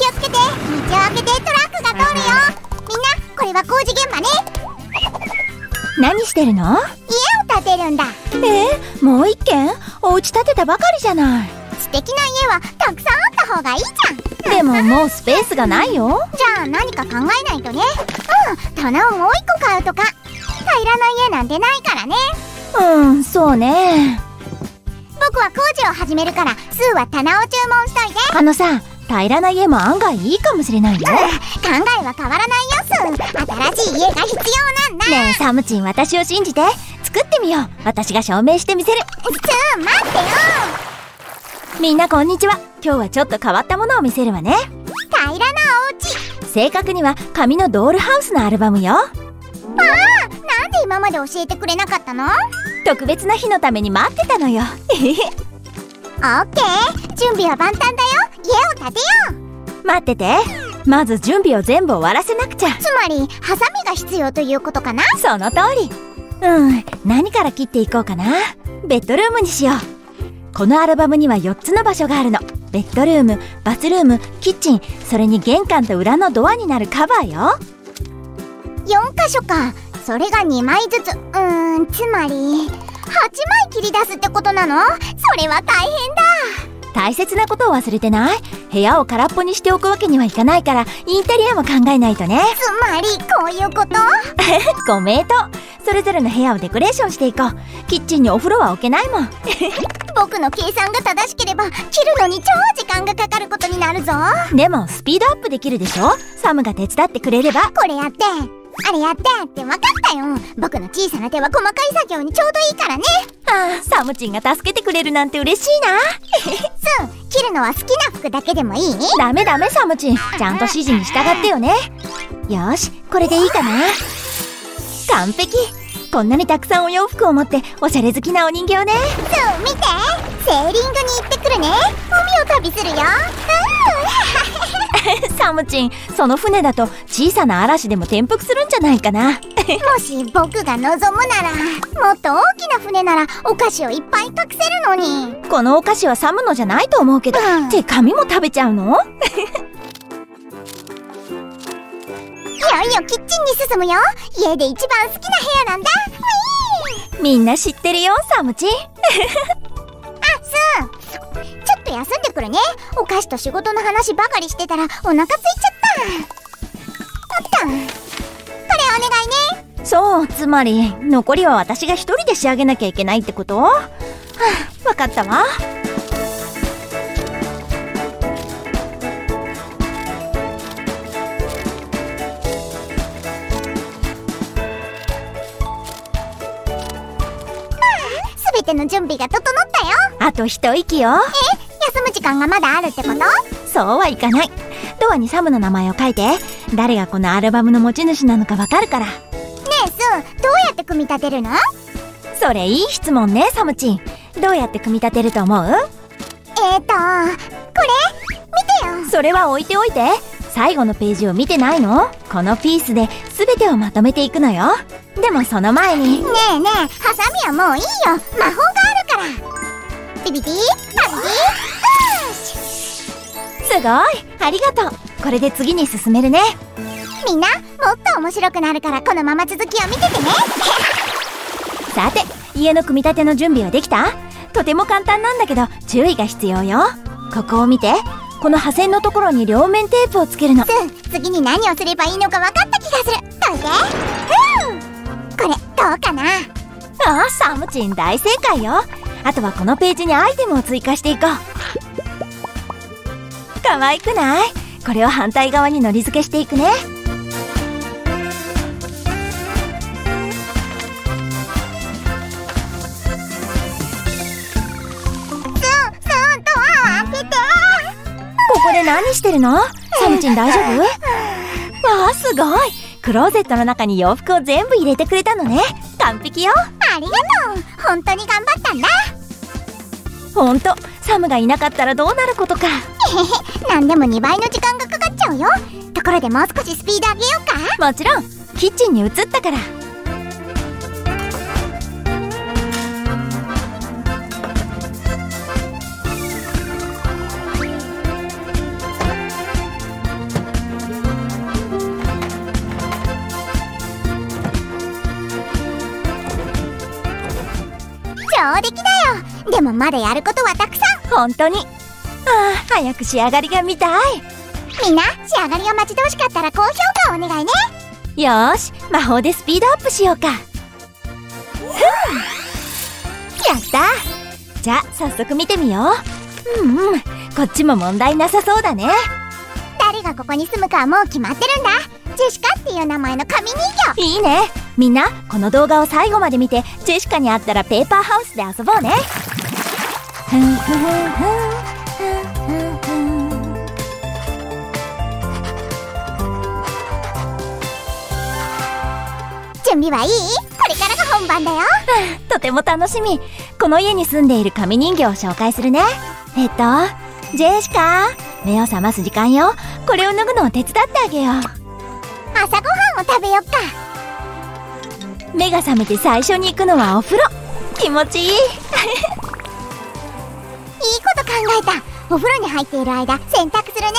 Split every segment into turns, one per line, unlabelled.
をつけて。道を開けて、トラックが通るよ。みんな、これは工事現場ね。
何してるの？
家を建てるんだ。
もう一軒？お家建てたばかりじゃない。
素敵な家はたくさんあった方がいいじゃん。
でももうスペースがないよ。
じゃあ何か考えないとね。棚をもう一個買うとか。平らな家なんてないからね。
そうね。
僕は工事を始めるから、スーは棚を注文しといて。
平らな家も案外いいかもしれないよ。
考えは変わらないよ、スー。新しい家が必要なんだ。
ねえサムチン、私を信じて。作ってみよう。私が証明してみせる。
スー、待ってよ。
みんなこんにちは。今日はちょっと変わったものを見せるわね。
平らなお家。
正確には紙のドールハウスのアルバムよ。
なんで今まで教えてくれなかったの？
特別な日のために待ってたのよ。
オッケー、準備は万端だよ。家を建てよう。
待ってて。まず準備を全部終わらせなくちゃ。
つまりハサミが必要ということかな？
その通り。何から切っていこうかな。ベッドルームにしよう。このアルバムには4つの場所があるの。ベッドルーム、バスルーム、キッチン、それに玄関と裏のドアになるカバーよ。
4箇所か。それが2枚ずつ。つまり8枚切り出すってことなの？それは大変だ。
大切なことを忘れてない？部屋を空っぽにしておくわけにはいかないから、インテリアも考えないとね。
つまりこういうこと？
ご名答。それぞれの部屋をデコレーションしていこう。キッチンにお風呂は置けないもん。
僕の計算が正しければ切るのに超時間がかかることになるぞ。
でもスピードアップできるでしょ。サムが手伝ってくれれば。
これやってあれやってって分かったよ。僕の小さな手は細かい作業にちょうどいいからね。
サムチンが助けてくれるなんて嬉しいな。
スン、切るのは好きな服だけでもいい？
ダメサムチン、ちゃんと指示に従ってよね。よし、これでいいかな。完璧。こんなにたくさんお洋服を持っておしゃれ好きなお人形ね。
スン、見て、セーリングに行ってくるね。海を旅するよ。
サムチン、その船だと小さな嵐でも転覆するんじゃないかな。
もし僕が望むなら、もっと大きな船ならお菓子をいっぱい隠せるのに。
このお菓子はサムのじゃないと思うけど、って紙も食べちゃうの？
いよいよキッチンに進むよ。家で一番好きな部屋なんだ。
みんな知ってるよ、サムチン。
スー、ちょっと休んでくるね。お菓子と仕事の話ばかりしてたらお腹空いちゃった。これお願いね。
そう、つまり残りは私が一人で仕上げなきゃいけないってこと？わかったわ。
すべての準備が整ったよ。
あと一息よ。
休む時間がまだあるってこと？
そうはいかない。ドアにサムの名前を書いて。誰がこのアルバムの持ち主なのかわかるから。
ねえスー、どうやって組み立てるの？
それいい質問ね、サムチン。どうやって組み立てると思う？
これ見てよ。
それは置いておいて。最後のページを見てないの？このピースで全てをまとめていくのよ。でもその前に。
ねえねえ、ハサミはもういいよ。魔法があるから。ビビビー、パビビー、
すごい、ありがとう。これで次に進めるね。
みんな、もっと面白くなるからこのまま続きを見ててね。
さて、家の組み立ての準備はできた？とても簡単なんだけど注意が必要よ。ここを見て。この破線のところに両面テープをつけるの。
次に何をすればいいのか分かった気がする。どいて。これどうかな？
サムチン大正解よ。あとはこのページにアイテムを追加していこう。可愛くない？これを反対側にのり付けしていくね。ここで何してるの？サムチン大丈夫？わあ、すごい。クローゼットの中に洋服を全部入れてくれたのね。完璧よ。
ありがとう。本当に頑張ったんだ。
ほんと、サムがいなかったらどうなることか。
なんでも2倍の時間がかかっちゃうよ。ところでもう少しスピード上げようか？
もちろん。キッチンに移ったから。
でもまだやることはたくさん。
本当に。早く仕上がりが見たい。
みんな仕上がりが待ち遠しかったら高評価をお願いね。
よーし、魔法でスピードアップしようか。やったー。じゃあ早速見てみよう。こっちも問題なさそうだね。
誰がここに住むかはもう決まってるんだ。ジェシカっていう名前の紙人形。
いいね。みんなこの動画を最後まで見て、ジェシカに会ったらペーパーハウスで遊ぼうね。
準備はいい？これからが本番だよ。
とても楽しみ。この家に住んでいる紙人形を紹介するね。ジェシカ、目を覚ます時間よ。これを脱ぐのを手伝ってあげよう。
朝ごはんを食べよっか。
目が覚めて最初に行くのはお風呂。気持ちいい。いい
こと考えた。お風呂に入っている間洗濯するね。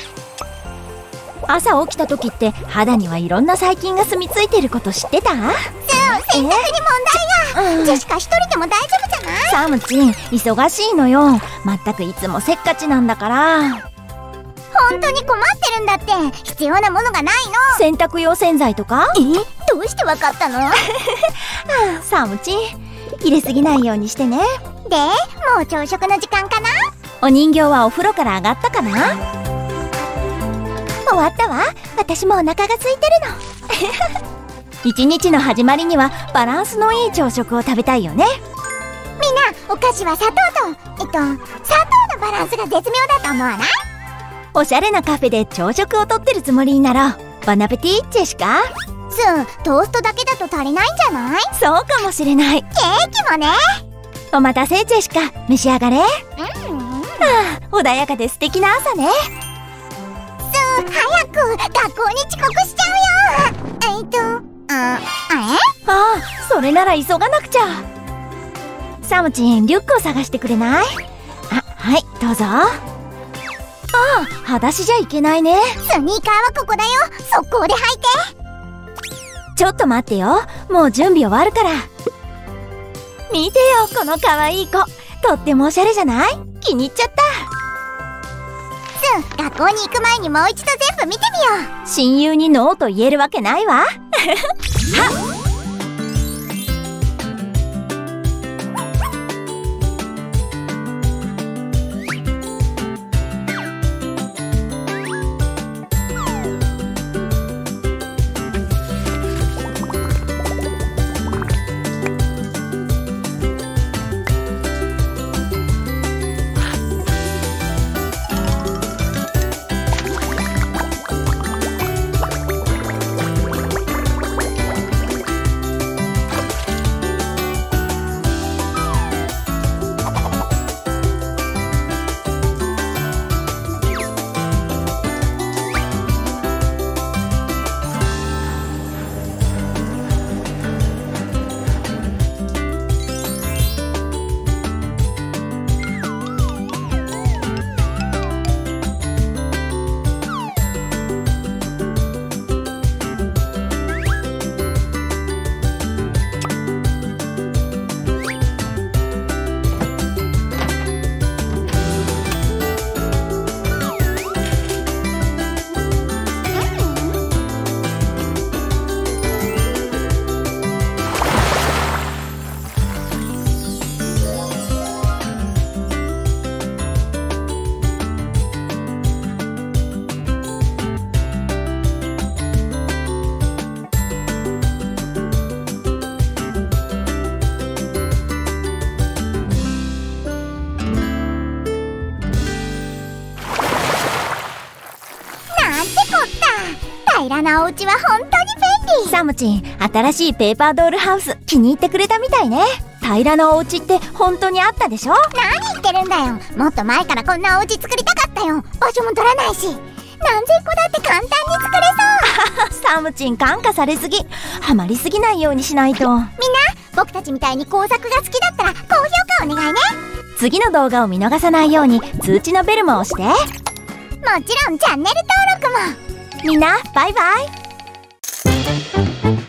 朝起きた時って肌にはいろんな細菌が住み着いてること知ってた？
洗濯に問題が。ジェシカ一人でも大丈夫じゃない？
サムチン、忙しいのよ。まったくいつもせっかちなんだから。
本当に困ってるんだって。必要なものがないの。
洗濯用洗剤とか？
どうしてわかったの？
サムチン、入れすぎないようにしてね。
で、もう朝食の時間かな？
お人形はお風呂から上がったかな？終わったわ。私もお腹が空いてるの。一日の始まりにはバランスのいい朝食を食べたいよね。
みんな、お菓子は砂糖と砂糖のバランスが絶妙だと思わない？
おしゃれなカフェで朝食をとってるつもりになろう。ボナペティ、ジェシカ。
トーストだけだと足りないんじゃない？
そうかもしれない。
ケーキもね。
お待たせ、ジェシカ。召し上がれ。穏やかで素敵な朝ね。
早く学校に遅刻しちゃうよ。
それなら急がなくちゃ。サムチン、リュックを探してくれない？はい、どうぞ。裸足じゃいけないね。
スニーカーはここだよ。速攻で履いて。
ちょっと待ってよ。もう準備終わるから。見てよ、この可愛い子。とってもおしゃれじゃない？気に入っちゃった。
学校に行く前にもう一度全部見てみよう。
親友にノーと言えるわけないわ。はっ。
平らなお家は本当に便利。
サムチン、新しいペーパードールハウス気に入ってくれたみたいね。平らなお家って本当にあったでしょ？
何言ってるんだよ。もっと前からこんなお家作りたかったよ。場所も取らないし、何千個だって簡単に作れそう。
サムチン、感化されすぎ。ハマりすぎないようにしないと。みんな、
僕たちみたいに工作が好きだったら高評価お願いね。
次の動画を見逃さないように通知のベルも押して。
もちろんチャンネル登録も。
みんな、バイバイ。